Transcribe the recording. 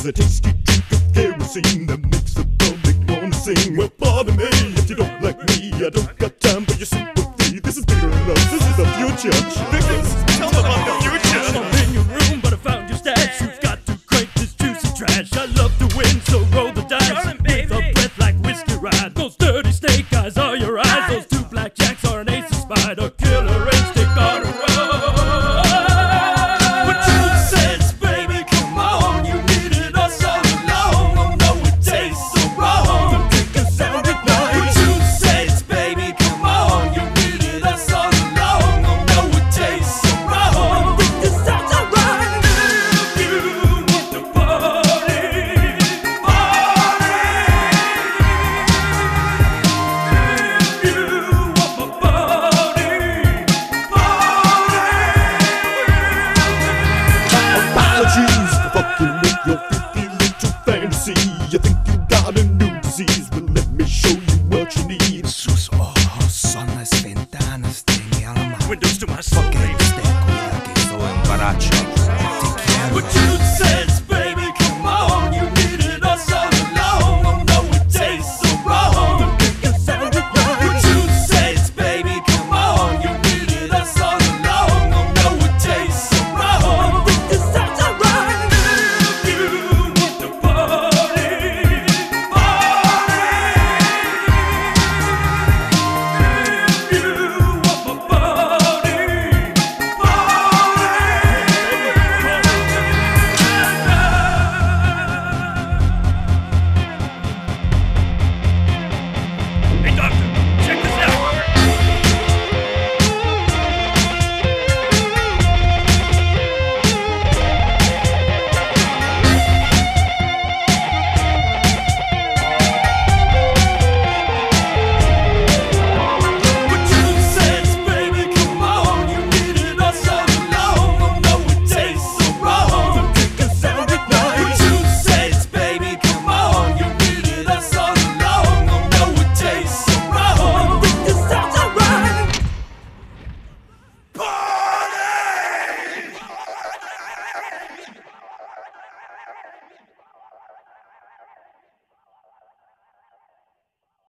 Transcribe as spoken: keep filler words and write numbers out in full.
is a tasty drink of kerosene that makes the public wanna sing. Well, pardon me if you don't like me, I don't got time for your sympathy. This is bigger than us, this is the future. Vickers.